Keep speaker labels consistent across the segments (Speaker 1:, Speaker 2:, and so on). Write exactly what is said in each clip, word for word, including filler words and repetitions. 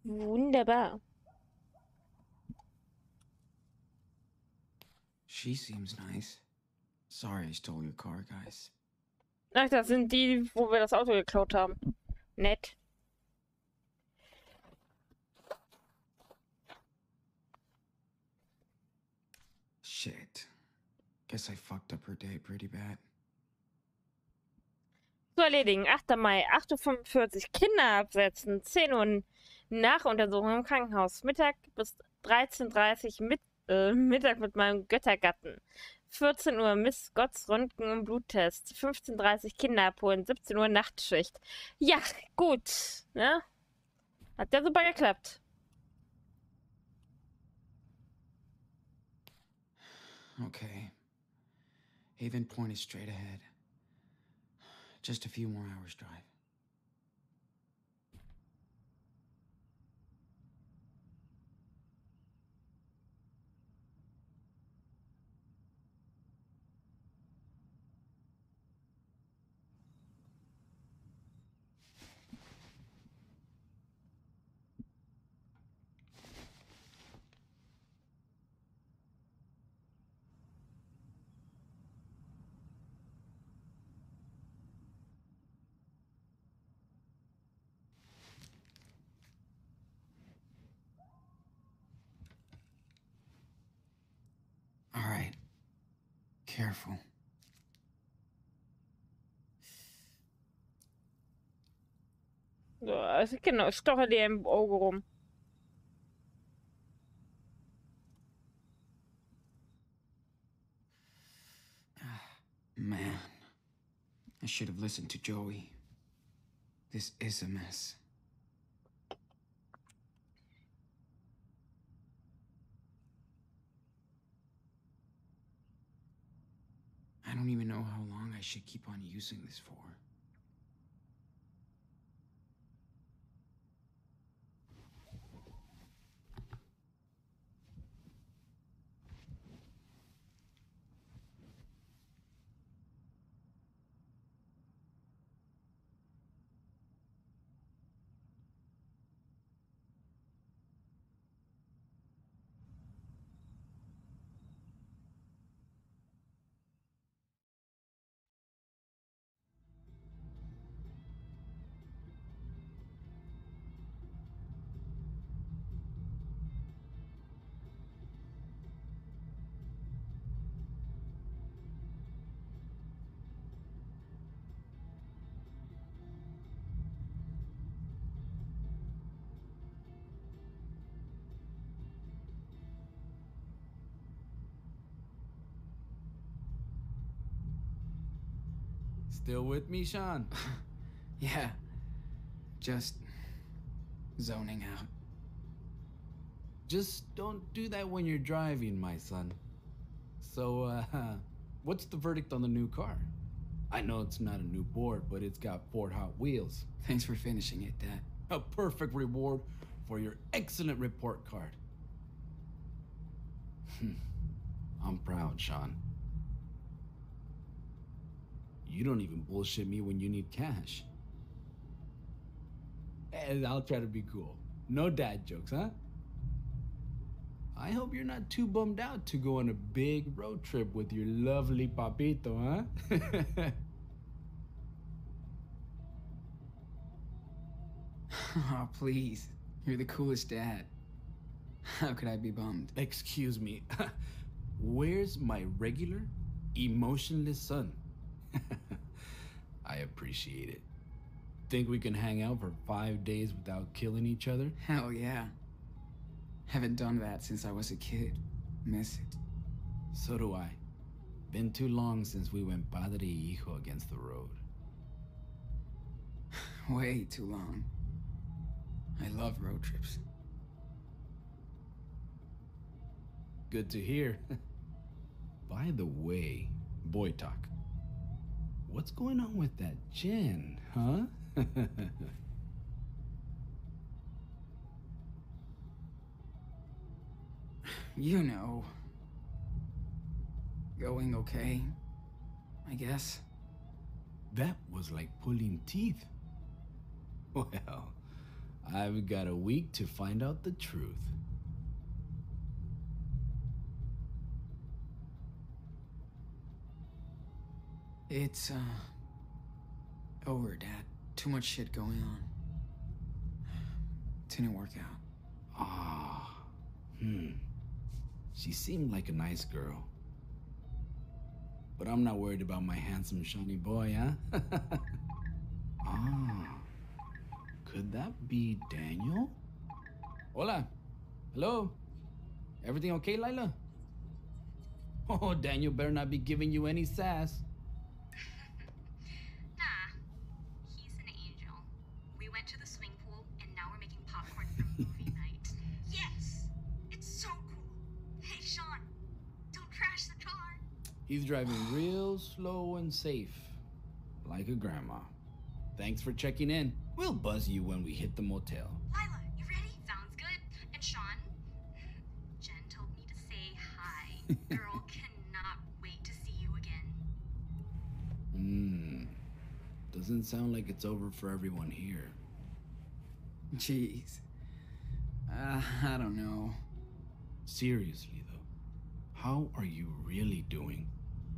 Speaker 1: Wunderbar.
Speaker 2: She seems nice. Sorry I stole your car, guys.
Speaker 1: Ach, das sind die, wo wir das Auto geklaut haben. Nett.
Speaker 2: Shit. Guess I fucked up her day pretty bad.
Speaker 1: Zu erledigen. achter Mai, acht Uhr fünfundvierzig. Kinder absetzen. zehn Uhr Nachuntersuchung im Krankenhaus. Mittag bis dreizehn Uhr dreißig mit, äh, Mittag mit meinem Göttergatten. vierzehn Uhr Miss Gotts Röntgen und Bluttest. fünfzehn Uhr dreißig Kinder abholen. siebzehn Uhr Nachtschicht. Ja, gut. Ne? Hat ja super geklappt.
Speaker 2: Okay. Haven Point is straight ahead. Just a few more hours drive. All right. Careful.
Speaker 1: So, also genau, stocher dir im Auge rum.
Speaker 2: Man. I should have listened to Joey. This is a mess. I don't even know how long I should keep on using this for.
Speaker 3: Still with me, Sean?
Speaker 2: Yeah. Just zoning out.
Speaker 3: Just don't do that when you're driving, my son. So, uh, what's the verdict on the new car? I know it's not a new board, but it's got Ford Hot Wheels.
Speaker 2: Thanks for finishing it, Dad.
Speaker 3: A perfect reward for your excellent report card. I'm proud, Sean. You don't even bullshit me when you need cash. And I'll try to be cool. No dad jokes, huh? I hope you're not too bummed out to go on a big road trip with your lovely papito, huh?
Speaker 2: Oh, please. You're the coolest dad. How could I be bummed?
Speaker 3: Excuse me. Where's my regular, emotionless son? I appreciate it. Think we can hang out for five days without killing each other?
Speaker 2: Hell yeah. Haven't done that since I was a kid. Miss it.
Speaker 3: So do I. Been too long since we went padre y hijo against the road.
Speaker 2: Way too long. I love road trips.
Speaker 3: Good to hear. By the way, boy talk. What's going on with that Jen, huh?
Speaker 2: You know. Going okay, I guess.
Speaker 3: That was like pulling teeth. Well, I've got a week to find out the truth.
Speaker 2: It's, uh, over, Dad. Too much shit going on. Didn't work out.
Speaker 3: Ah, hmm. She seemed like a nice girl. But I'm not worried about my handsome, shiny boy, huh? Ah, could that be Daniel? Hola. Hello. Everything okay, Lila? Oh, Daniel better not be giving you any sass.
Speaker 4: Nah, he's an angel. We went to the swimming pool, and now we're making popcorn for movie night. Yes! It's so cool! Hey, Sean, don't crash the car!
Speaker 3: He's driving real slow and safe, like a grandma. Thanks for checking in. We'll buzz you when we hit the motel.
Speaker 4: Lila, you ready? Sounds good. And Sean, Jen told me to say hi. Girl cannot wait to see you again.
Speaker 3: Hmm. Doesn't sound like it's over for everyone here.
Speaker 2: Jeez. Uh, I don't know.
Speaker 3: Seriously, though, how are you really doing?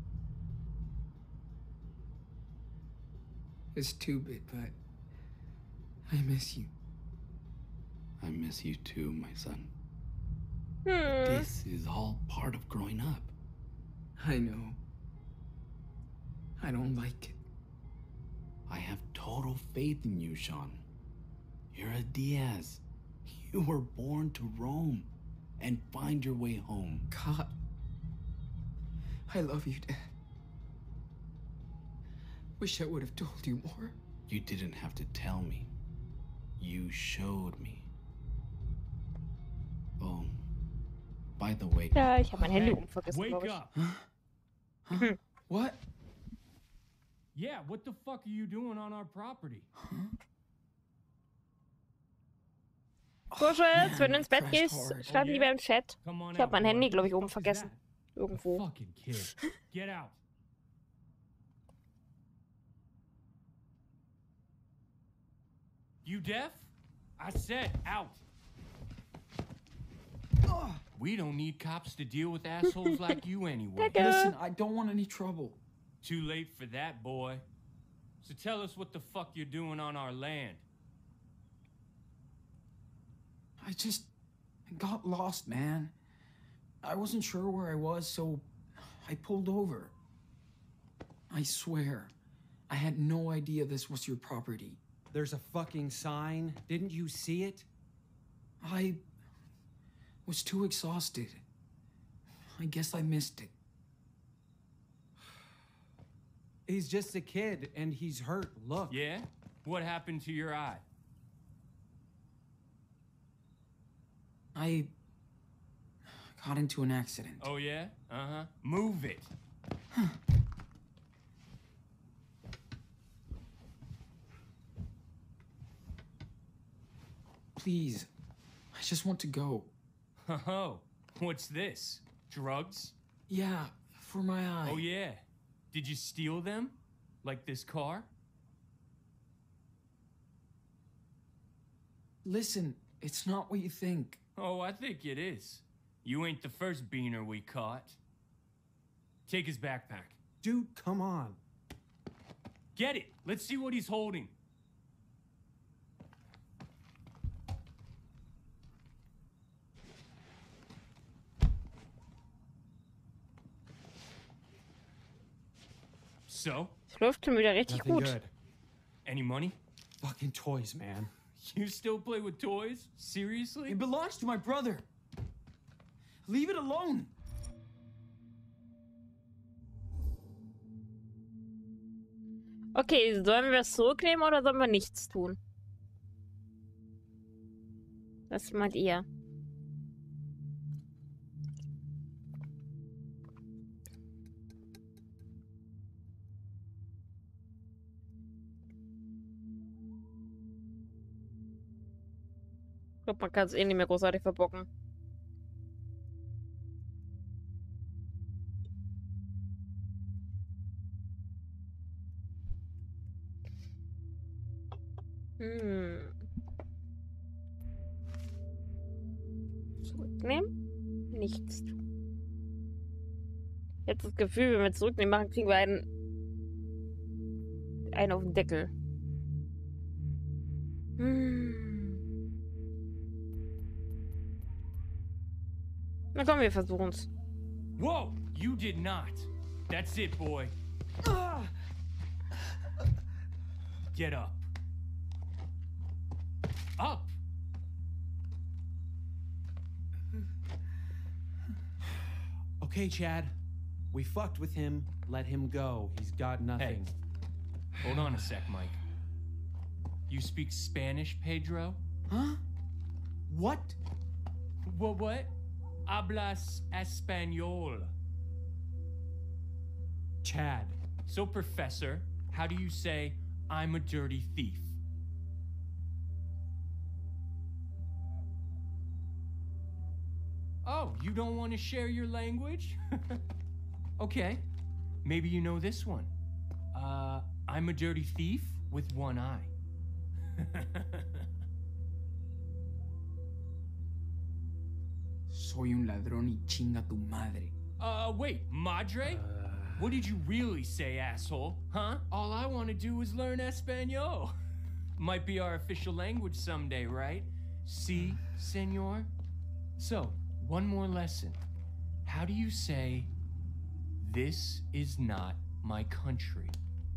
Speaker 2: It's stupid, but I miss you.
Speaker 3: I miss you too, my son.
Speaker 1: Hmm.
Speaker 3: This is all part of growing up.
Speaker 2: I know. I don't like it.
Speaker 3: I have total faith in you, Sean. You're a Diaz. You were born to roam and find your way home.
Speaker 2: God. I love you, Dad. Wish I would have told you more.
Speaker 3: You didn't have to tell me. You showed me. Oh, by the way.
Speaker 1: Ja, ich habe mein Handy
Speaker 5: Hey,
Speaker 1: umvergessen,
Speaker 5: wake
Speaker 1: glaube ich.
Speaker 5: up.
Speaker 2: Huh? What?
Speaker 5: Yeah, what the fuck are you doing on our property?
Speaker 1: Kuschels, wenn du ins Bett
Speaker 2: crashed
Speaker 1: gehst,
Speaker 2: hard.
Speaker 1: schreib
Speaker 5: Oh,
Speaker 1: lieber
Speaker 5: yeah?
Speaker 1: im Chat.
Speaker 5: Come on
Speaker 1: Ich habe
Speaker 5: out,
Speaker 1: mein
Speaker 5: boy.
Speaker 1: Handy,
Speaker 5: What
Speaker 1: glaube
Speaker 5: the
Speaker 1: ich, oben
Speaker 5: fuck is
Speaker 1: vergessen.
Speaker 5: that?
Speaker 1: Irgendwo.
Speaker 5: Fucking kid. Get out. You deaf? I said out.
Speaker 2: Ugh.
Speaker 5: We don't need cops to deal with assholes like you anyway.
Speaker 1: Danke.
Speaker 2: Listen, I don't want any trouble.
Speaker 5: Too late for that, boy. So tell us what the fuck you're doing on our land.
Speaker 2: I just got lost, man. I wasn't sure where I was, so I pulled over. I swear, I had no idea this was your property.
Speaker 6: There's a fucking sign. Didn't you see it?
Speaker 2: I was too exhausted. I guess I missed it.
Speaker 6: He's just a kid and he's hurt. Look.
Speaker 5: Yeah? What happened to your eye?
Speaker 2: I got into an accident.
Speaker 5: Oh, yeah? Uh-huh. Move it.
Speaker 2: Please, I just want to go.
Speaker 5: Oh, what's this? Drugs?
Speaker 2: Yeah, for my eye.
Speaker 5: Oh, yeah. Did you steal them? Like this car?
Speaker 2: Listen, it's not what you think.
Speaker 5: Oh, I think it is. You ain't the first beaner we caught. Take his backpack.
Speaker 6: Dude, come on.
Speaker 5: Get it. Let's see what he's holding. So,
Speaker 1: Es läuft schon wieder richtig
Speaker 6: Nothing
Speaker 1: gut.
Speaker 6: good.
Speaker 5: any money?
Speaker 6: Fucking toys, man.
Speaker 5: You still play with toys? Seriously?
Speaker 2: It belongs to my brother. Leave it alone.
Speaker 1: Okay, sollen wir es zurücknehmen oder sollen wir nichts tun? Was meint ihr? Ich glaube, man kann es eh nicht mehr großartig verbocken. Hm. zurücknehmen? Nichts tun. Jetzt das Gefühl, wenn wir zurücknehmen machen, kriegen wir einen, einen auf den Deckel. Hm. Na komm, wir versuchen's.
Speaker 5: Whoa! You did not. That's it, boy. Get up. Up!
Speaker 6: Okay, Chad. We fucked with him. Let him go. He's got nothing.
Speaker 5: Hey. Hold on a sec, Mike. You speak Spanish, Pedro?
Speaker 6: Huh? What?
Speaker 5: What, what? Hablas español.
Speaker 6: Chad.
Speaker 5: So, Professor, how do you say, I'm a dirty thief? Oh, you don't want to share your language? Okay, maybe you know this one. Uh, I'm a dirty thief with one eye.
Speaker 2: Soy un ladrón y chinga tu madre.
Speaker 5: Uh, wait, madre?
Speaker 6: Uh,
Speaker 5: What did you really say, asshole? Huh? All I want to do is learn Espanol. Might be our official language someday, right? Si, senor? So, one more lesson. How do you say, this is not my country?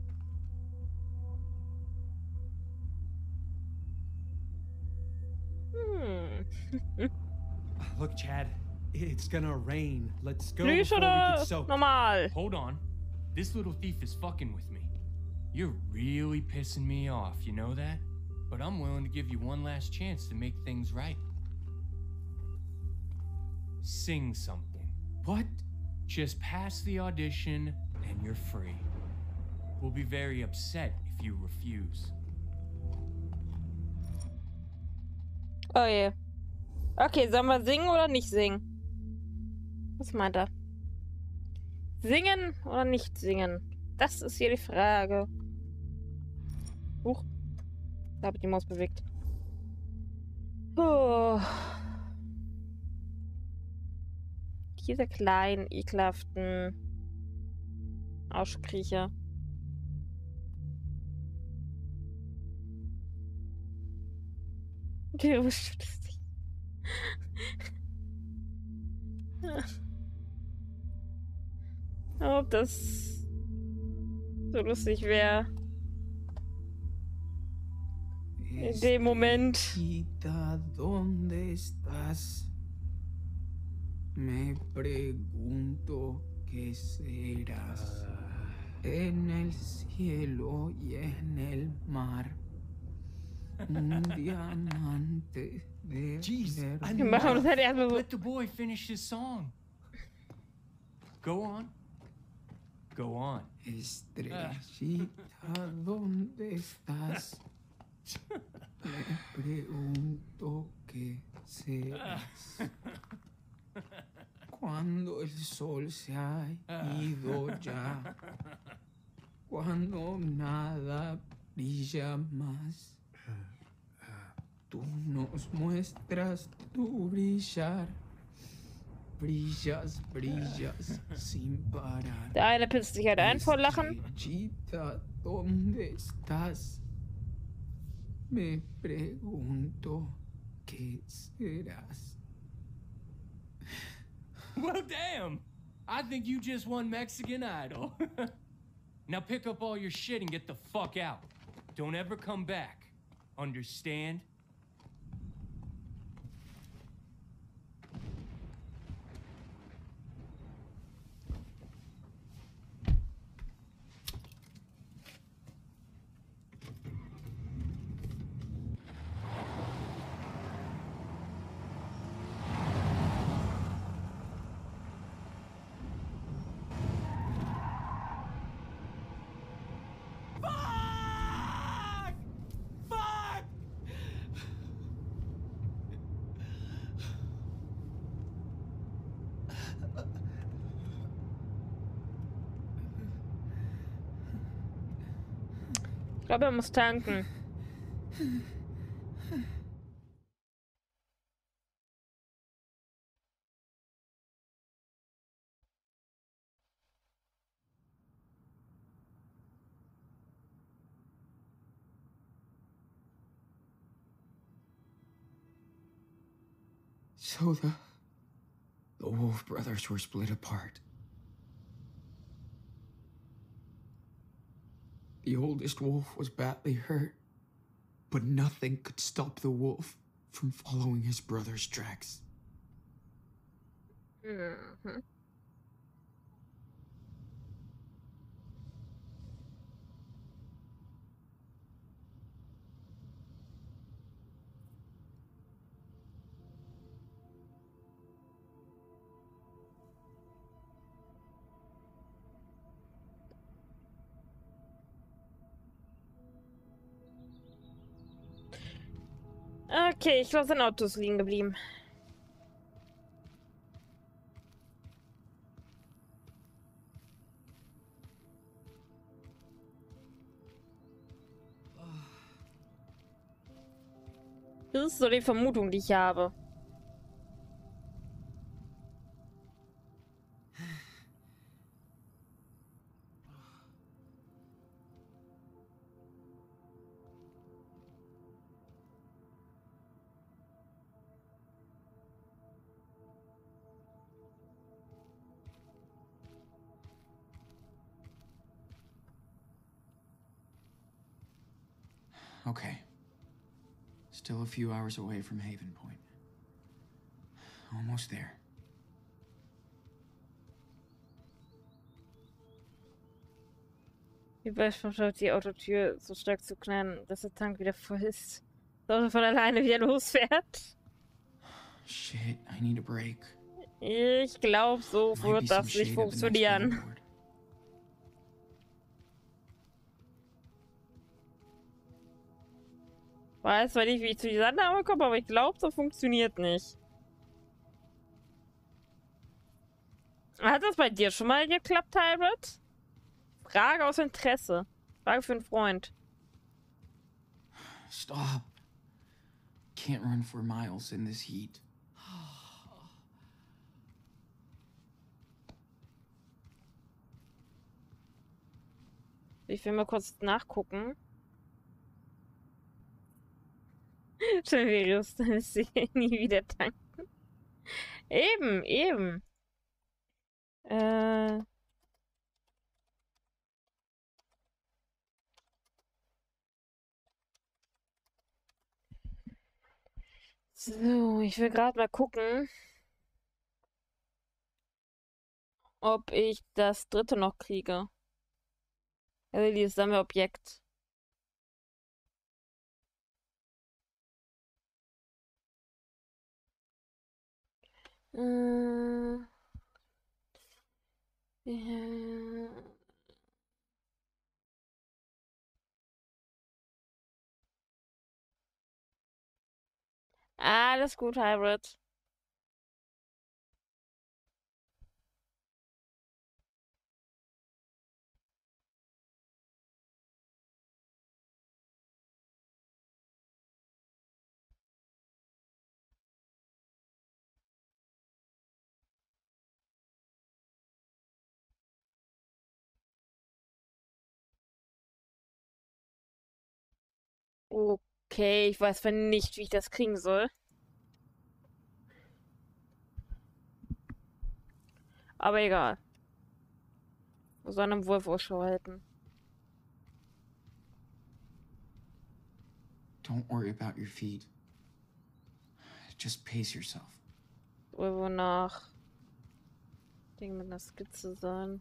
Speaker 1: Hm.
Speaker 6: Look, Chad. It's gonna rain. Let's go
Speaker 1: Plüsch
Speaker 6: before we
Speaker 1: oder
Speaker 6: get soaked.
Speaker 1: normal?
Speaker 5: Hold on. This little thief is fucking with me. You're really pissing me off, you know that? But I'm willing to give you one last chance to make things right. Sing something.
Speaker 2: What?
Speaker 5: Just pass the audition and you're free. We'll be very upset if you refuse.
Speaker 1: Oh je. Okay, sollen wir singen oder nicht singen? Was meint er? Singen oder nicht singen? Das ist hier die Frage. Huch. Da habe ich die Maus bewegt. Oh. Diese kleinen, ekelhaften Arschkriecher. Okay, was tut das nicht? Ob das so lustig wäre. In dem Moment.
Speaker 2: Estrellita, ¿dónde estás? Me pregunto qué serás. En el cielo y en el mar. Un diamante de
Speaker 5: Jeez, I
Speaker 2: verdad.
Speaker 1: Wir machen uns halt erstmal so.
Speaker 5: Let the boy finish his song. Go on. Go on.
Speaker 2: Estrellita, ¿dónde estás? Me pregunto qué serás. Cuando el sol se ha ido ya. Cuando nada brilla más. Tú nos muestras tu brillar. Brillas, brillas sin parar.
Speaker 1: Der eine pisst sich halt ein vor Lachen.
Speaker 2: Estrellita, ¿dónde estás? Me pregunto qué serás.
Speaker 5: Well, damn. I think you just won Mexican Idol. Now pick up all your shit and get the fuck out. Don't ever come back. Understand?
Speaker 1: Ich glaube, er muss tanken.
Speaker 2: So the... the Wolf brothers were split apart. The oldest wolf was badly hurt, but nothing could stop the wolf from following his brother's tracks.
Speaker 1: Mhm. Okay, ich glaube, sein Auto ist liegen geblieben. Das ist so die Vermutung, die ich habe.
Speaker 2: Okay. Still a few hours away from Haven Point. Almost there.
Speaker 1: Wie beispielsweise die Autotür so stark zu knallen, dass der Tank wieder voll ist. Dass er von alleine wieder losfährt.
Speaker 2: Shit, I need a break.
Speaker 1: Ich glaube, so
Speaker 2: Might be
Speaker 1: wird
Speaker 2: some
Speaker 1: das nicht
Speaker 2: shade at the next
Speaker 1: funktionieren.
Speaker 2: billboard.
Speaker 1: Weiß zwar nicht, wie ich zu dieser Annahme komme, aber ich glaube, so funktioniert nicht. Hat das bei dir schon mal geklappt, Hybrid? Frage aus Interesse. Frage für einen Freund.
Speaker 2: Stop. Can't run for miles in this heat.
Speaker 1: Ich will mal kurz nachgucken. Schön, dann ist sie nie wieder tanken. Eben, eben. Äh. So, ich will gerade mal gucken, ob ich das dritte noch kriege. Also dieses Sammelobjekt. Äh, ja. Alles gut, Hybrid. Okay, ich weiß zwar nicht, wie ich das kriegen soll. Aber egal. Muss an einem Wolf Ausschau halten.
Speaker 2: Don't worry about your feet. Just pace yourself.
Speaker 1: Soll wohl nach Ding mit einer Skizze sein.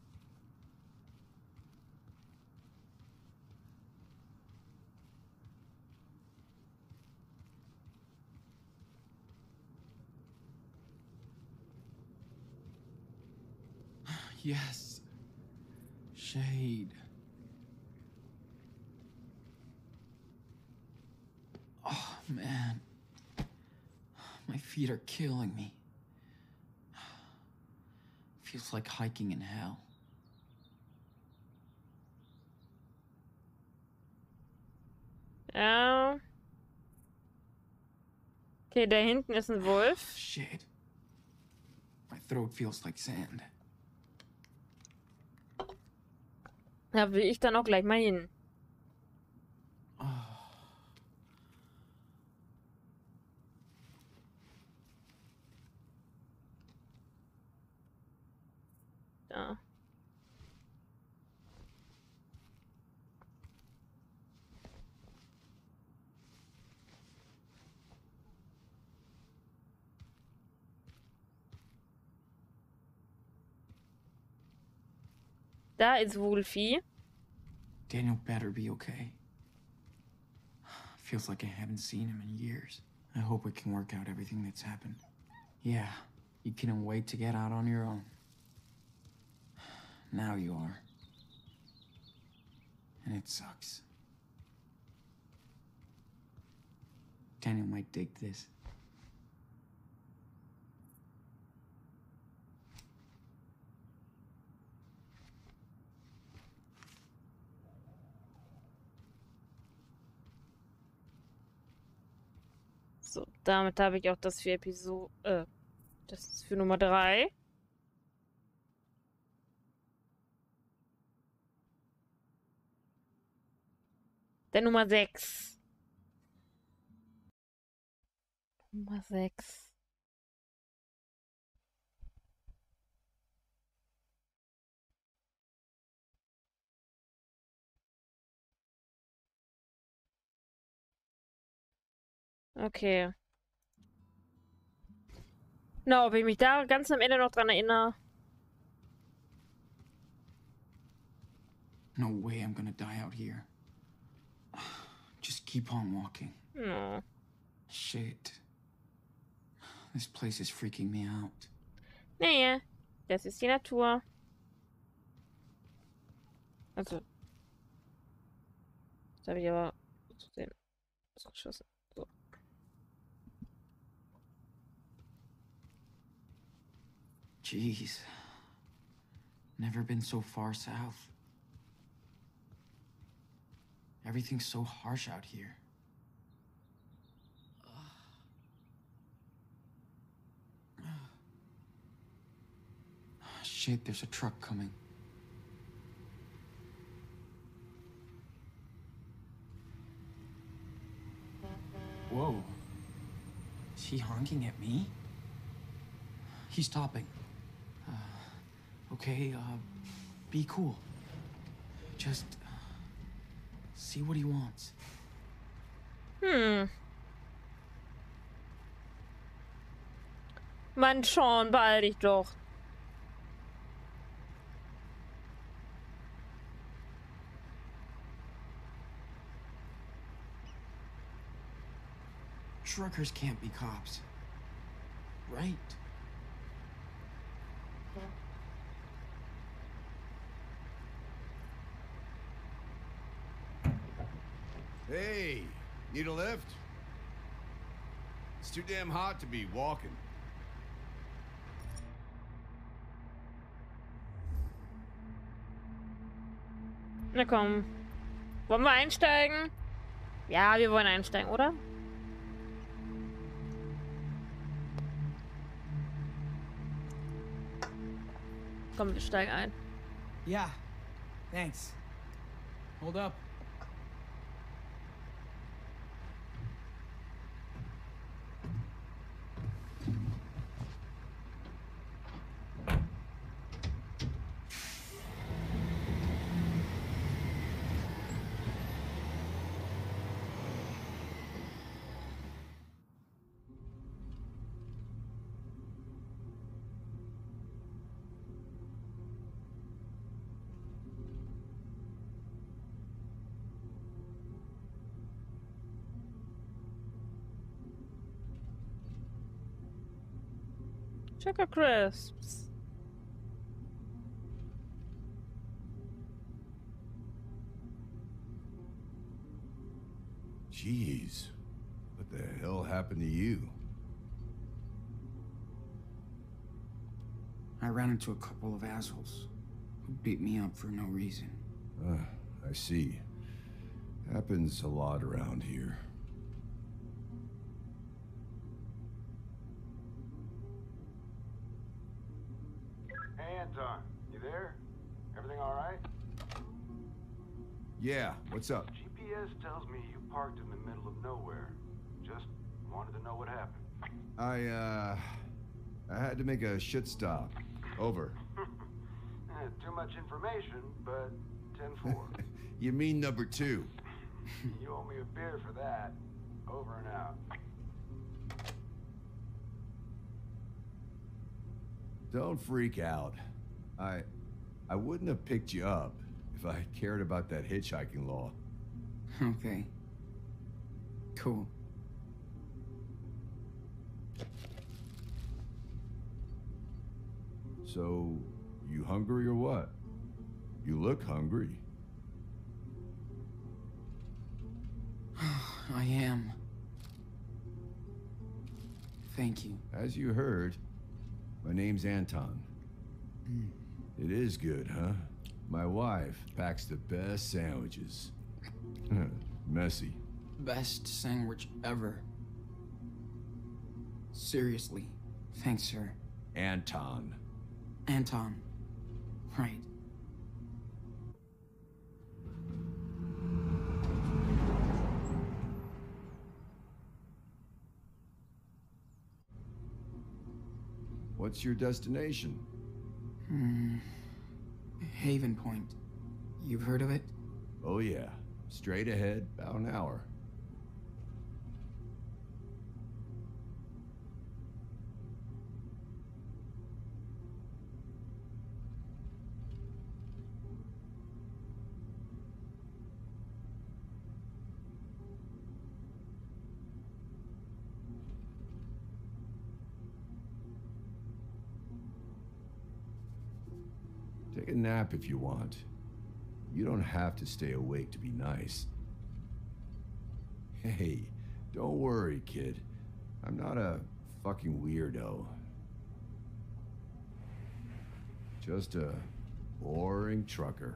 Speaker 2: Yes. Shade. Oh, man. My feet are killing me. Feels like hiking in hell.
Speaker 1: Ja. Okay, da hinten ist ein Wolf.
Speaker 2: Shit. My throat feels like sand.
Speaker 1: Da will ich dann auch gleich mal hin. da. Da ist Wolfie.
Speaker 2: Daniel better be okay. Feels like I haven't seen him in years. I hope we can work out everything that's happened. Yeah, you couldn't wait to get out on your own. Now you are. And it sucks. Daniel might dig this.
Speaker 1: So, damit habe ich auch das für Episode, äh, das ist für Nummer drei. Der Nummer sechs. Nummer sechs. Okay. Na, ob ich mich da ganz am Ende noch dran erinnere.
Speaker 2: No way I'm gonna die out here. Just keep on walking.
Speaker 1: No.
Speaker 2: Shit. This place is freaking me out.
Speaker 1: Nee, das ist die Natur. Also. Das habe ich aber zu sehen. Geschossen. So.
Speaker 2: Jeez. Never been so far south. Everything's so harsh out here. Shit, there's a truck coming. Whoa. Is he honking at me? He's stopping. Uh, okay, uh, be cool. Just uh, see what he wants.
Speaker 1: Hm. Mann, Sean, beeil dich doch.
Speaker 2: Truckers can't be cops. Right?
Speaker 7: Hey, need a lift? It's too damn hot to be walking.
Speaker 1: Na komm. Wollen wir einsteigen? Ja, wir wollen einsteigen, oder? Komm, wir steigen ein.
Speaker 2: Yeah. Thanks. Hold up.
Speaker 1: Choco Crisps.
Speaker 7: Jeez, what the hell happened to you?
Speaker 2: I ran into a couple of assholes who beat me up for no reason.
Speaker 7: Uh, I see. Happens a lot around here.
Speaker 8: Hey, Anton, you there? Everything all right?
Speaker 7: Yeah, what's up?
Speaker 8: G P S tells me you parked in the middle of nowhere. Just wanted to know what happened.
Speaker 7: I, uh... I had to make a shit stop. Over.
Speaker 8: Too much information, but ten four.
Speaker 7: You mean number two?
Speaker 8: You owe me a beer for that. Over and out.
Speaker 7: Don't freak out. I... I wouldn't have picked you up if I cared about that hitchhiking law.
Speaker 2: Okay. Cool.
Speaker 7: So, you hungry or what? You look hungry.
Speaker 2: I am. Thank you.
Speaker 7: As you heard, my name's Anton.
Speaker 2: Mm.
Speaker 7: It is good, huh? My wife packs the best sandwiches. Messy.
Speaker 2: Best sandwich ever. Seriously. Thanks, sir.
Speaker 7: Anton.
Speaker 2: Anton. Right.
Speaker 7: What's your destination?
Speaker 2: Hmm. Haven Point. You've heard of it?
Speaker 7: Oh yeah. Straight ahead, about an hour. Take a nap if you want. You don't have to stay awake to be nice. Hey, don't worry, kid. I'm not a fucking weirdo. Just a boring trucker.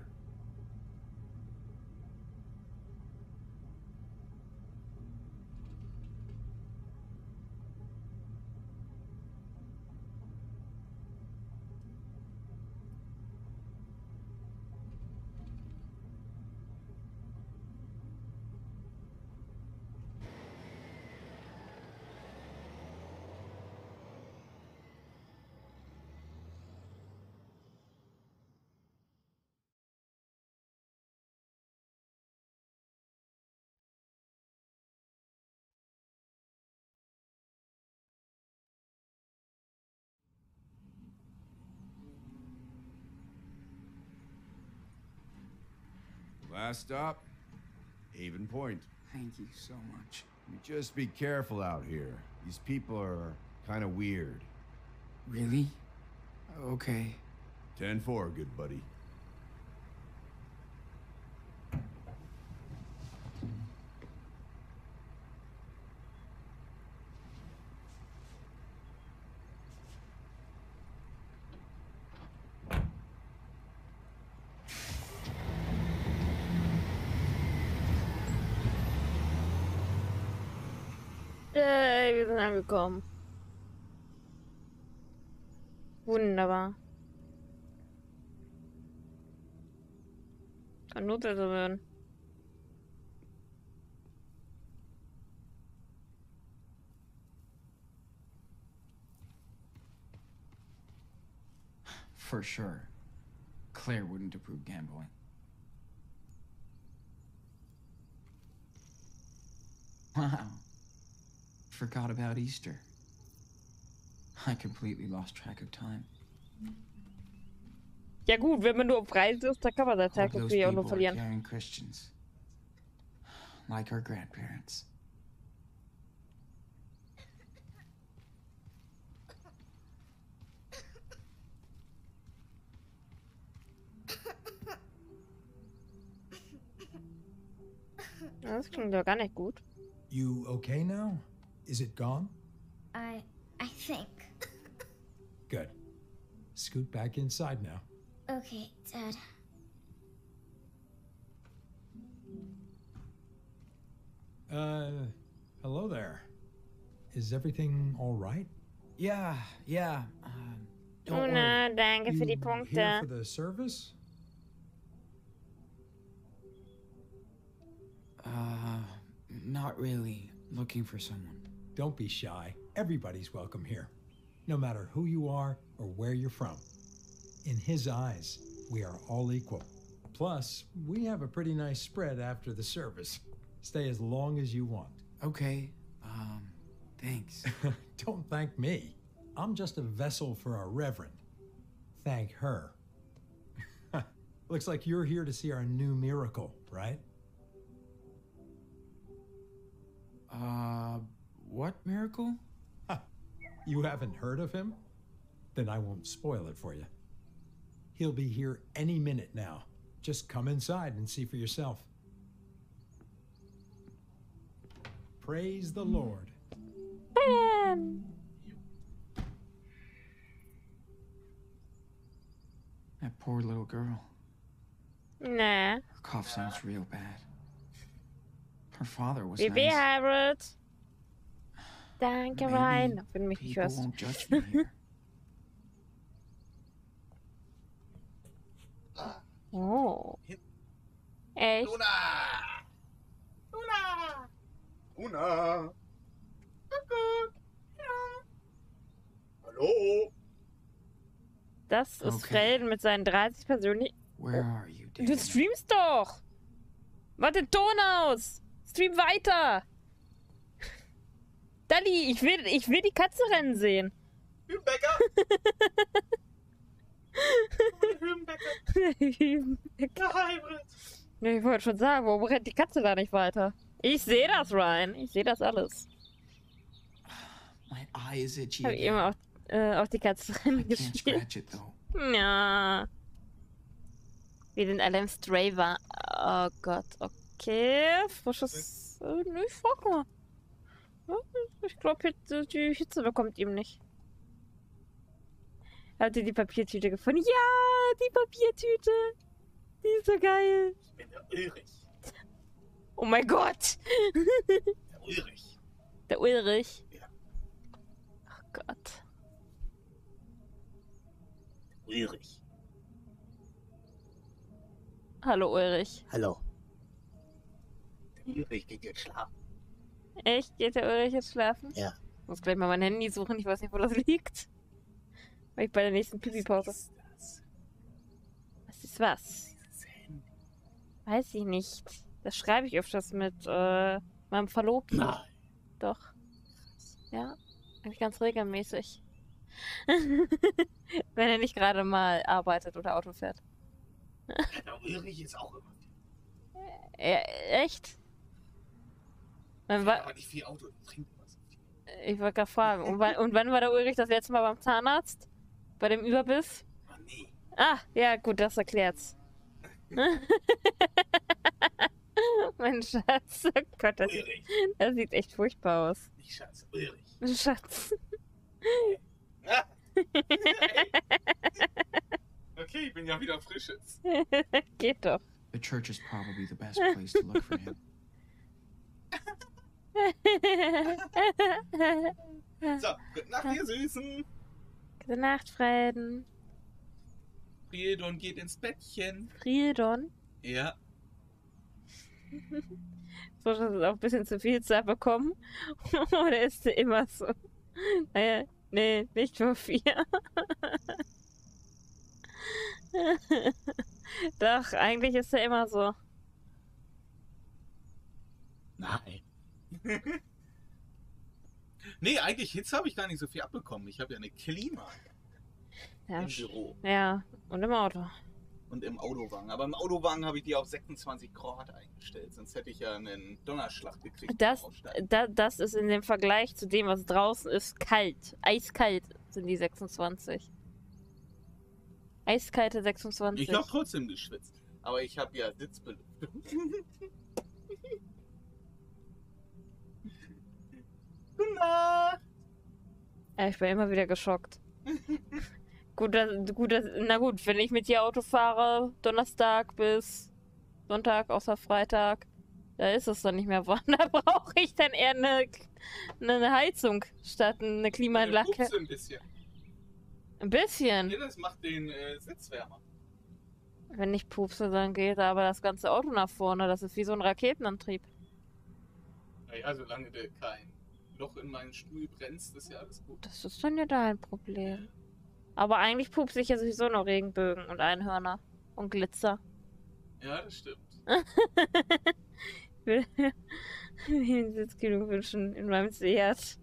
Speaker 7: Last stop, Haven Point.
Speaker 2: Thank you so much.
Speaker 7: You just be careful out here. These people are kind of weird.
Speaker 2: Really? Okay.
Speaker 7: ten four, good buddy.
Speaker 1: Yay, wir sind angekommen. Wunderbar. Kann nur besser werden.
Speaker 2: For sure. Claire wouldn't approve gambling. Wow. Forgot about Easter. I completely lost track of time.
Speaker 1: Ja gut, wenn man nur auf Reise ist, dann kann man seinen
Speaker 2: All
Speaker 1: Tag
Speaker 2: those
Speaker 1: natürlich auch nur
Speaker 2: people are
Speaker 1: verlieren.
Speaker 2: caring Christians. Like our grandparents.
Speaker 1: Das klingt doch gar nicht gut.
Speaker 9: You okay now? Is it gone?
Speaker 10: I... I think.
Speaker 9: Good. Scoot back inside now.
Speaker 10: Okay, Dad.
Speaker 9: Uh, hello there. Is everything all right?
Speaker 2: Yeah, yeah. Uh, don't
Speaker 1: Oh
Speaker 2: worry.
Speaker 1: na, danke für die
Speaker 9: You here
Speaker 1: Punkte.
Speaker 9: for the service?
Speaker 2: Uh, not really. Looking for someone.
Speaker 9: Don't be shy. Everybody's welcome here, no matter who you are or where you're from. In his eyes, We are all equal. Plus, we have a pretty nice spread after the service. Stay as long as you want.
Speaker 2: Okay, um, thanks.
Speaker 9: Don't thank me. I'm just a vessel for our Reverend. Thank her. Looks like you're here to see our new miracle, right?
Speaker 2: Uh, what miracle?
Speaker 9: You haven't heard of him? Then I won't spoil it for you. He'll be here any minute now. Just come inside and see for yourself. Praise the Lord.
Speaker 1: Bam!
Speaker 2: That poor little girl.
Speaker 1: Nah.
Speaker 2: Her cough sounds real bad. Her father was
Speaker 1: Wie
Speaker 2: nice.
Speaker 1: Harriet. Danke,
Speaker 2: Maybe
Speaker 1: Ryan. Wenn du mich nicht
Speaker 2: people
Speaker 1: hörst.
Speaker 2: won't judge me here.
Speaker 1: Oh. Echt?
Speaker 11: Luna! Luna! Luna! Kuckuck! Ja. Hallo?
Speaker 1: Das ist
Speaker 2: Okay.
Speaker 1: Fred mit seinen dreißig persönlich.
Speaker 2: Where are you,
Speaker 1: Du
Speaker 2: Daniel?
Speaker 1: streamst doch! Mach den Ton aus! Stream weiter! Dalli, ich will, ich will die Katze rennen sehen.
Speaker 11: Hübenbecker!
Speaker 1: Hübenbecker.
Speaker 11: Hybrid!
Speaker 1: Ich wollte schon sagen, warum rennt die Katze da nicht weiter? Ich sehe das, Ryan. Ich sehe das alles.
Speaker 2: My eye is itchy.
Speaker 1: Ich habe
Speaker 2: again.
Speaker 1: eben auch, äh, auch die Katze rennen
Speaker 2: I can't
Speaker 1: gespielt.
Speaker 2: scratch it though.
Speaker 1: Ja. Wir sind alle im Stray war. Oh Gott, okay. Frisches. Äh, nö, ich frag mal. Ja, ich glaube, die Hitze bekommt ihm nicht. Habt ihr die Papiertüte gefunden? Ja, die Papiertüte. Die ist so geil.
Speaker 11: Ich bin der Ulrich.
Speaker 1: Oh mein Gott.
Speaker 11: Der Ulrich.
Speaker 1: Der Ulrich.
Speaker 11: Ja.
Speaker 1: Oh Gott.
Speaker 11: Ulrich.
Speaker 1: Hallo Ulrich.
Speaker 11: Hallo. Der Ulrich geht jetzt schlafen.
Speaker 1: Echt? Geht der Ulrich jetzt schlafen?
Speaker 11: Ja.
Speaker 1: Ich muss gleich mal mein Handy suchen. Ich weiß nicht, wo das liegt. Weil ich bei der nächsten Pipi-Pause.
Speaker 11: Was ist das?
Speaker 1: Was ist was?
Speaker 11: Dieses Handy.
Speaker 1: Weiß ich nicht. Das schreibe ich öfters mit äh, meinem Verlobten.
Speaker 11: Nein.
Speaker 1: Doch. Ja, eigentlich ganz regelmäßig. Wenn er nicht gerade mal arbeitet oder Auto fährt.
Speaker 11: Der Ulrich ist auch immer viel.
Speaker 1: Ja, echt? Wann
Speaker 11: Fährt
Speaker 1: war,
Speaker 11: aber nicht viel Auto, trinkt immer so viel.
Speaker 1: ich wollte gerade fragen. Und wann, und wann war der Ulrich das letzte Mal beim Zahnarzt? Bei dem Überbiss?
Speaker 11: Mann, nee.
Speaker 1: Ah, ja, gut, das erklärt's. Mein Schatz, oh Gott, das,
Speaker 11: Ulrich.
Speaker 1: das sieht echt furchtbar aus.
Speaker 11: Nicht Schatz, Ulrich.
Speaker 1: Schatz.
Speaker 11: Ah. Okay, ich bin ja wieder frisch jetzt.
Speaker 1: Geht doch.
Speaker 2: The church is probably the best place to look for him.
Speaker 11: So, gute Nacht, ihr Süßen.
Speaker 1: Gute Nacht, Frieden.
Speaker 11: Friedon geht ins Bettchen.
Speaker 1: Friedon.
Speaker 11: Ja.
Speaker 1: So, dass es auch ein bisschen zu viel Zeit bekommen. Oder ist sie immer so? Naja, nee, nicht nur vier. Doch, eigentlich ist er immer so.
Speaker 11: Nein. Nee, eigentlich Hitze habe ich gar nicht so viel abbekommen. Ich habe ja eine Klima
Speaker 1: Ja,
Speaker 11: im
Speaker 1: sch-
Speaker 11: Büro
Speaker 1: ja, und im Auto.
Speaker 11: und im Autowagen. Aber im Autowagen habe ich die auf sechsundzwanzig Grad eingestellt. Sonst hätte ich ja einen Donnerschlag gekriegt.
Speaker 1: Das,
Speaker 11: beim Aufsteigen.
Speaker 1: da, das ist in dem Vergleich zu dem, was draußen ist, kalt. Eiskalt sind die sechsundzwanzig. Eiskalte sechsundzwanzig.
Speaker 11: Ich habe trotzdem geschwitzt. Aber ich habe ja Sitzbelüftung. Gute Nacht.
Speaker 1: Ja, ich bin immer wieder geschockt. gut, das, gut das, na gut, wenn ich mit dir Auto fahre, Donnerstag bis Sonntag, außer Freitag, da ist es dann nicht mehr warm. Da brauche ich dann eher eine, eine Heizung statt eine
Speaker 11: Du
Speaker 1: Klimaanlage.
Speaker 11: pupst ein bisschen.
Speaker 1: Ein bisschen.
Speaker 11: Ja, das macht den äh, Sitz wärmer.
Speaker 1: Wenn ich pupse, dann geht aber das ganze Auto nach vorne. Das ist wie so ein Raketenantrieb.
Speaker 11: Naja, solange du kein Loch in meinen Stuhl brennst, ist ja alles gut.
Speaker 1: Das ist dann ja dein Problem. Aber eigentlich pupse ich ja sowieso nur Regenbögen und Einhörner. Und Glitzer.
Speaker 11: Ja, das stimmt.
Speaker 1: Ich will mir eine Sitzkühlung wünschen in meinem Seat.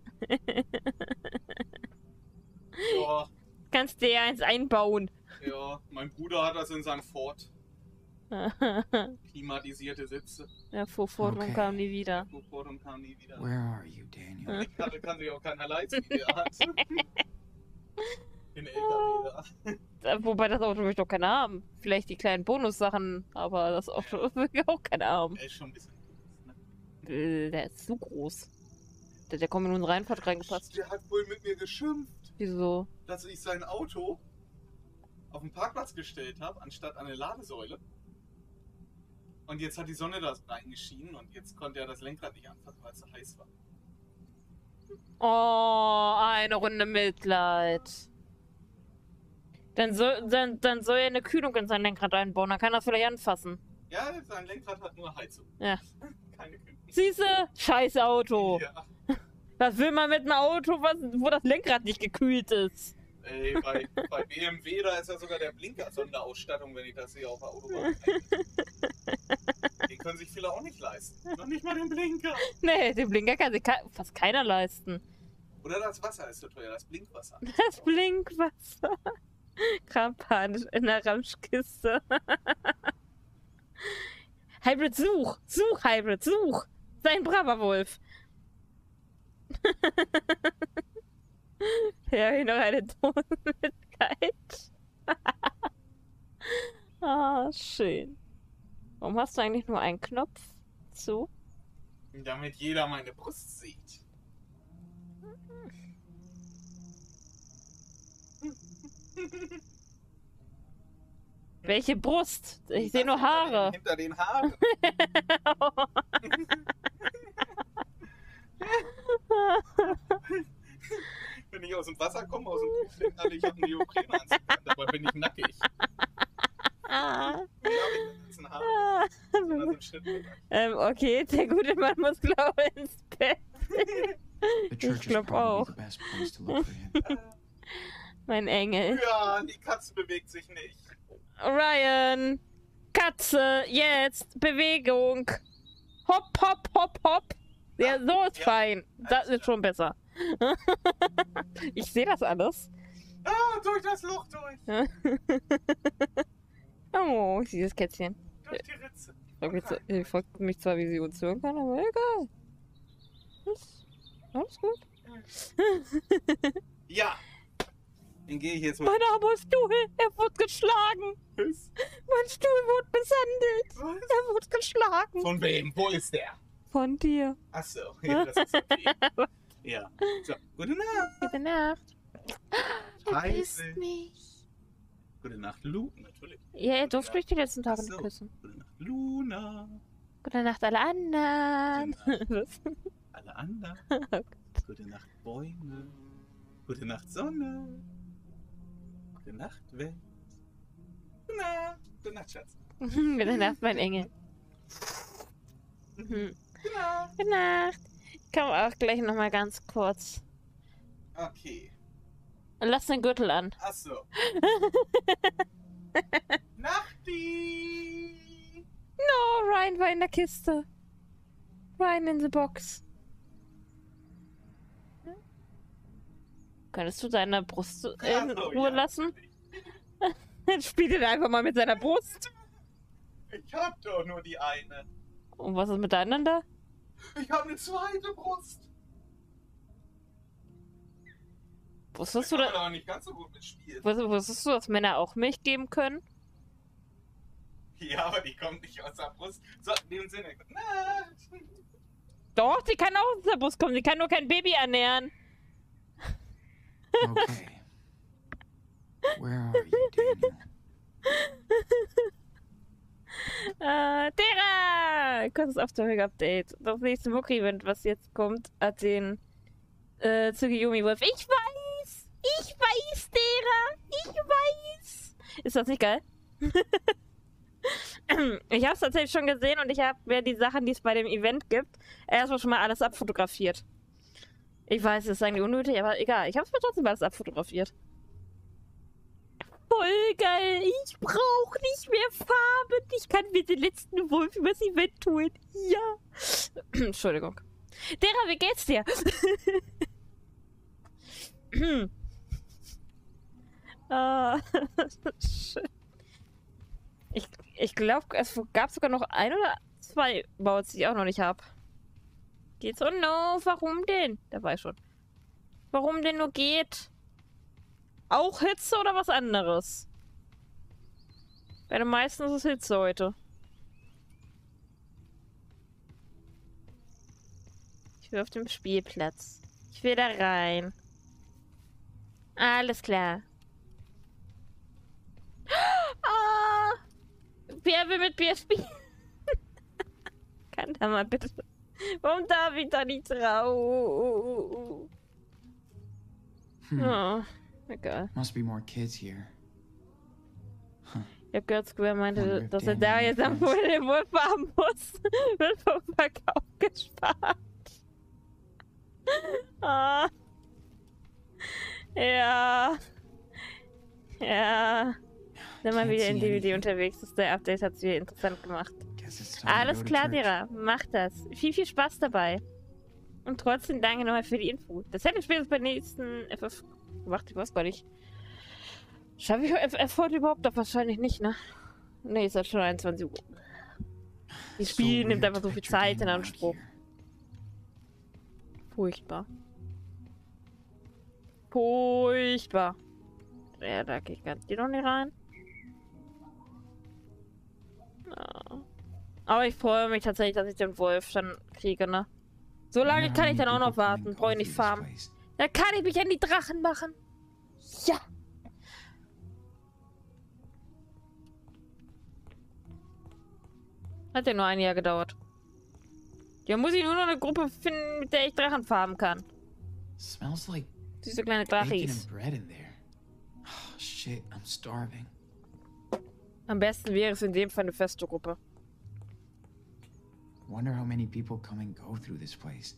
Speaker 11: Ja,
Speaker 1: Kannst dir eins einbauen.
Speaker 11: ja, mein Bruder hat das in seinem Ford. Klimatisierte Sitze.
Speaker 1: Ja, Vorfordung
Speaker 2: Okay.
Speaker 1: kam nie wieder.
Speaker 11: Vorfordung kam nie wieder.
Speaker 2: Where are you, Daniel?
Speaker 11: Die Karte kann sich auch keiner leisten, die der hat. Den L K W da.
Speaker 1: Äh, Wobei das Auto möchte doch keiner haben. Vielleicht die kleinen Bonussachen, aber das Auto will auch keiner haben.
Speaker 11: Er ist schon ein bisschen groß, ne?
Speaker 1: Äh, Der ist zu groß. Der, der kommt in unsere Reinfahrt reingepasst.
Speaker 11: Der hat wohl mit mir geschimpft,
Speaker 1: Wieso?
Speaker 11: dass ich sein Auto auf den Parkplatz gestellt habe, anstatt an eine Ladesäule. Und jetzt hat die Sonne da reingeschienen und jetzt konnte er das Lenkrad nicht anfassen, weil es so heiß war.
Speaker 1: Oh, eine Runde Mitleid. Dann soll, dann, dann soll er eine Kühlung in sein Lenkrad einbauen, dann kann er es vielleicht anfassen.
Speaker 11: Ja, sein Lenkrad hat nur Heizung.
Speaker 1: Ja.
Speaker 11: Keine Kühlung.
Speaker 1: Siehste? Scheiß Auto.
Speaker 11: Ja.
Speaker 1: Was will man mit einem Auto, was, wo das Lenkrad nicht gekühlt ist?
Speaker 11: Ey, bei, bei B M W, da ist ja sogar der Blinker Sonderausstattung, wenn ich das sehe auf der Autobahn. Den können sich viele auch nicht leisten. Noch nicht mal den Blinker.
Speaker 1: Nee, den Blinker kann sich ke fast keiner leisten.
Speaker 11: Oder das Wasser ist so teuer, das Blinkwasser.
Speaker 1: Das Blinkwasser. Krapanisch in der Ramschkiste. Hybrid, such! Such, Hybrid, such! Sei ein braver Wolf. Ja, hier noch eine Dose mit Kite. Ah, schön. Warum hast du eigentlich nur einen Knopf zu?
Speaker 11: Damit jeder meine Brust sieht.
Speaker 1: Welche Brust? Ich sehe nur Haare.
Speaker 11: Hinter den Haaren. Wenn ich aus dem Wasser komme, aus dem Pool, denken alle, ich habe einen Neoprenanzug an. Dabei bin ich nackig.
Speaker 1: Ah.
Speaker 11: Ja, mit den ganzen Haaren. So ein Schnitt.
Speaker 1: ähm, okay, der gute Mann muss, glaube ich, ins Bett.
Speaker 2: The church is
Speaker 1: glaub
Speaker 2: probably
Speaker 1: auch.
Speaker 2: the best place to look for him.
Speaker 1: Mein Engel.
Speaker 11: Ja, die Katze bewegt sich nicht.
Speaker 1: Ryan! Katze, jetzt! Bewegung! Hopp, hopp, hopp, hopp! Ja, so ist
Speaker 11: Ja.
Speaker 1: fein. Das ist schon besser. Ich sehe das alles.
Speaker 11: Ah, durch das Loch durch.
Speaker 1: Oh, ich sehe das Kätzchen.
Speaker 11: Durch die Ritze.
Speaker 1: Ich frage mich, zwar- ich frag mich zwar, wie sie uns hören kann, aber egal. Ist alles gut.
Speaker 11: Ja. Den gehe ich jetzt mal.
Speaker 1: Mein armer Stuhl, er wurde geschlagen.
Speaker 11: Was?
Speaker 1: Mein Stuhl wurde misshandelt.
Speaker 11: Was?
Speaker 1: Er wurde geschlagen.
Speaker 11: Von wem? Wo ist der?
Speaker 1: Von dir.
Speaker 11: Achso, ja, das ist okay. Ja. So, gute Nacht.
Speaker 1: Gute Nacht. Du
Speaker 11: Heiße.
Speaker 1: küsst mich.
Speaker 11: Gute Nacht, Lu. Natürlich.
Speaker 1: Ja, er durfte mich die letzten Tage
Speaker 11: Ach so.
Speaker 1: nicht küssen.
Speaker 11: Gute Nacht, Luna.
Speaker 1: Gute Nacht, alle anderen. Was?
Speaker 11: Alle anderen. Gute Nacht, Bäume. Gute Nacht, Sonne. Gute Nacht, Welt. Gute Nacht. Gute Nacht, Schatz.
Speaker 1: Gute Nacht, mein Engel. Mhm.
Speaker 11: Gute Nacht.
Speaker 1: Gute Nacht. Ich komme auch gleich nochmal ganz kurz.
Speaker 11: Okay.
Speaker 1: Lass den Gürtel an.
Speaker 11: Achso. Nachti.
Speaker 1: No, Ryan war in der Kiste. Ryan in the box. Könntest du deine Brust in
Speaker 11: Ach so,
Speaker 1: Ruhe
Speaker 11: ja,
Speaker 1: lassen?
Speaker 11: natürlich.
Speaker 1: Jetzt spielt er einfach mal mit seiner Brust.
Speaker 11: Ich hab doch nur die eine.
Speaker 1: Und was ist mit der anderen da?
Speaker 11: Ich habe eine zweite Brust.
Speaker 1: Wusstest
Speaker 11: Ich
Speaker 1: du,
Speaker 11: kann
Speaker 1: da,
Speaker 11: aber nicht ganz so gut mitspielen.
Speaker 1: wus- wusstest du, dass Männer auch Milch geben können?
Speaker 11: Ja, aber die kommt nicht aus der Brust. So, in dem Sinne. Gute Nacht.
Speaker 1: Doch, die kann auch aus der Brust kommen. Die kann nur kein Baby ernähren.
Speaker 2: Okay. Where are you, Daniel?
Speaker 1: Äh, Dera! Kurzes Off-Topic-Update. Das nächste Muck-Event, was jetzt kommt, hat den äh, Tsukiyomi-Wolf. Ich weiß! Ich weiß, Dera! Ich weiß! Ist das nicht geil? Ich habe es tatsächlich schon gesehen und ich habe mir die Sachen, die es bei dem Event gibt, erstmal schon mal alles abfotografiert. Ich weiß, es ist eigentlich unnötig, aber egal. Ich habe es mir trotzdem alles abfotografiert. Voll geil. Ich brauche nicht mehr Farben. Ich kann mir den letzten Wolf übers Event tun. Ja. Entschuldigung. Dera, wie geht's dir? ah, schön. Ich, ich glaube, es gab sogar noch ein oder zwei Modes, die ich auch noch nicht habe. Geht's? Oh no, warum denn? Der weiß schon. Warum denn nur geht? Auch Hitze oder was anderes? Bei den meisten ist es Hitze heute. Ich will auf dem Spielplatz. Ich will da rein. Alles klar. Ah! Wer will mit mir spielen? Kann da mal bitte... Warum darf ich da nicht raus?
Speaker 2: Hmm.
Speaker 1: Oh, egal.
Speaker 2: Must be more kids here.
Speaker 1: Ich hab gehört, Square meinte,
Speaker 2: Wonder if
Speaker 1: dass er
Speaker 2: Danny
Speaker 1: da
Speaker 2: and
Speaker 1: jetzt am
Speaker 2: friends-
Speaker 1: Wohl den Wolf haben muss. Wird vom Verkauf gespart. Ah. Ja. Ja. Sind mal
Speaker 2: Can't
Speaker 1: wieder in
Speaker 2: see
Speaker 1: D V D
Speaker 2: anything.
Speaker 1: unterwegs. Das der Update hat es wieder interessant gemacht.
Speaker 2: Guess it's time to
Speaker 1: Alles
Speaker 2: go to
Speaker 1: klar,
Speaker 2: church.
Speaker 1: Dera. Mach das. Viel, viel Spaß dabei. Und trotzdem danke nochmal für die Info. Das hätte ich spätestens beim nächsten F F gemacht. Ich weiß gar nicht. Schaffe ich F F heute überhaupt? Doch wahrscheinlich nicht, ne? Ne, ist halt schon einundzwanzig Uhr. Das
Speaker 2: So
Speaker 1: Spiel nimmt
Speaker 2: weird
Speaker 1: einfach
Speaker 2: to
Speaker 1: so viel
Speaker 2: picture
Speaker 1: Zeit in
Speaker 2: Daniel out
Speaker 1: Anspruch.
Speaker 2: here.
Speaker 1: Furchtbar. Furchtbar. Ja, da geht ganz die noch nicht rein. Ja. Aber ich freue mich tatsächlich, dass ich den Wolf dann kriege, ne? So lange
Speaker 2: Wonder
Speaker 1: kann
Speaker 2: how
Speaker 1: ich
Speaker 2: many
Speaker 1: dann auch noch
Speaker 2: people come and
Speaker 1: warten.
Speaker 2: go
Speaker 1: Brauche ich
Speaker 2: through
Speaker 1: nicht
Speaker 2: this
Speaker 1: farmen.
Speaker 2: place.
Speaker 1: Da kann ich mich an die Drachen machen. Ja. Hat ja nur ein Jahr gedauert. Ja, muss ich nur noch eine Gruppe finden, mit der ich Drachen farmen kann.
Speaker 2: Smells like
Speaker 1: Diese kleine
Speaker 2: bacon
Speaker 1: Drachis.
Speaker 2: and bread in there. Oh, shit, I'm starving.
Speaker 1: Am besten wäre es in dem Fall eine feste Gruppe.
Speaker 2: Wonder how many people come and go through this place.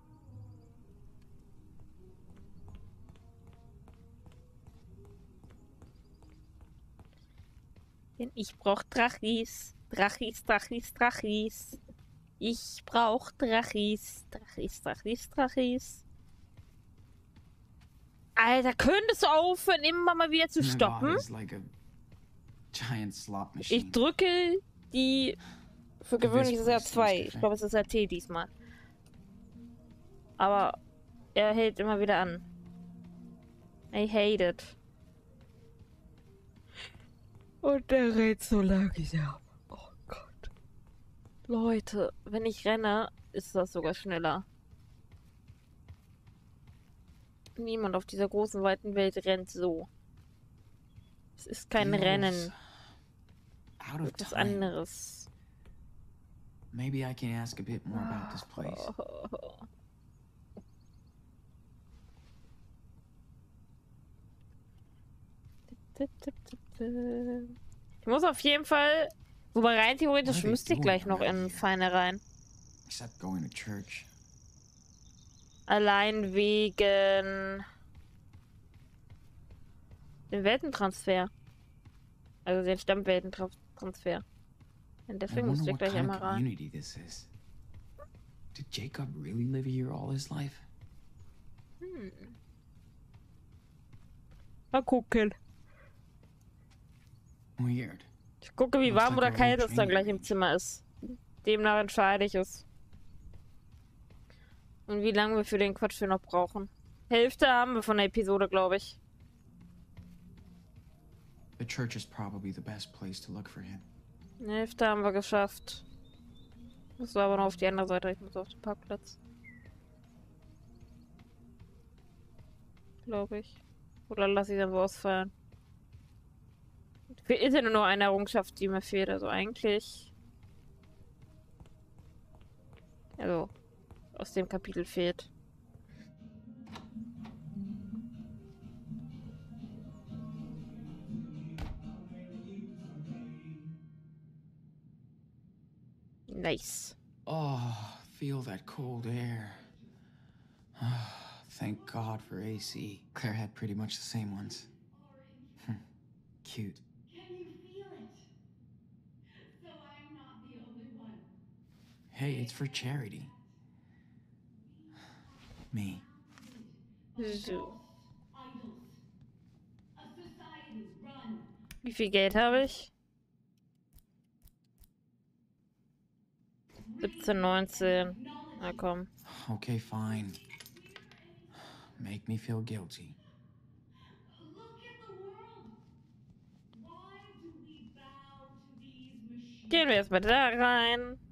Speaker 1: Denn ich brauch Drachis. Drachis, Drachis, Drachis. Ich brauch Drachis. Drachis, Drachis, Drachis. Alter, könntest du aufhören, immer mal wieder zu
Speaker 2: My
Speaker 1: stoppen?
Speaker 2: body's like a giant slot machine.
Speaker 1: Ich drücke die... Für gewöhnlich ist es ja zwei. Ich glaube, es ist ja T diesmal. Aber er hält immer wieder an. I hate it. Und der rennt so langsam. Oh Gott. Leute, wenn ich renne, ist das sogar schneller. Niemand auf dieser großen, weiten Welt rennt so. Es ist kein
Speaker 2: Feels
Speaker 1: Rennen.
Speaker 2: Out of
Speaker 1: Etwas
Speaker 2: time.
Speaker 1: anderes.
Speaker 2: Maybe I can ask a bit more about this place.
Speaker 1: Ich muss auf jeden Fall, wobei rein theoretisch
Speaker 2: What are they
Speaker 1: müsste ich
Speaker 2: doing
Speaker 1: gleich noch
Speaker 2: around
Speaker 1: in
Speaker 2: here?
Speaker 1: Feine rein.
Speaker 2: Except going to church.
Speaker 1: Allein wegen dem Weltentransfer. Also den Stammweltentransfer. Und
Speaker 2: I
Speaker 1: deswegen
Speaker 2: wonder
Speaker 1: müsste ich
Speaker 2: what
Speaker 1: gleich
Speaker 2: kind
Speaker 1: einmal
Speaker 2: of
Speaker 1: rein.
Speaker 2: community this is. Did Jacob really live here all his life?
Speaker 1: Hm. Mal gucken.
Speaker 2: Weird.
Speaker 1: Ich gucke, wie
Speaker 2: Looks
Speaker 1: warm
Speaker 2: like
Speaker 1: oder
Speaker 2: our
Speaker 1: kalt
Speaker 2: old
Speaker 1: es dann
Speaker 2: training
Speaker 1: gleich im
Speaker 2: range.
Speaker 1: Zimmer ist. Demnach entscheide ich es. Und wie lange wir für den Quatsch hier noch brauchen. Hälfte haben wir von der Episode, glaube ich.
Speaker 2: The church is probably the best place to look for him.
Speaker 1: Hälfte haben wir geschafft. Muss aber noch auf die andere Seite. Ich muss auf den Parkplatz. Glaube ich. Oder lasse ich dann so ausfallen. Ist ja nur noch eine Errungenschaft, die mir fehlt. Also eigentlich. Also, aus dem Kapitel fehlt. Nice.
Speaker 2: Oh, feel that cold air. Thank God for A C. Claire had pretty much the same ones. Hm. cute.
Speaker 12: Can you feel it? So I'm not the only one.
Speaker 2: Hey, it's for charity. Me.
Speaker 1: So.
Speaker 12: Idols. A society run.
Speaker 1: Wie viel Geld habe ich? siebzehn, neunzehn. Na komm.
Speaker 2: Okay, fine. Make me feel guilty.
Speaker 12: Look at the world. Why do we bow to these machines?
Speaker 1: Gehen wir erstmal da rein.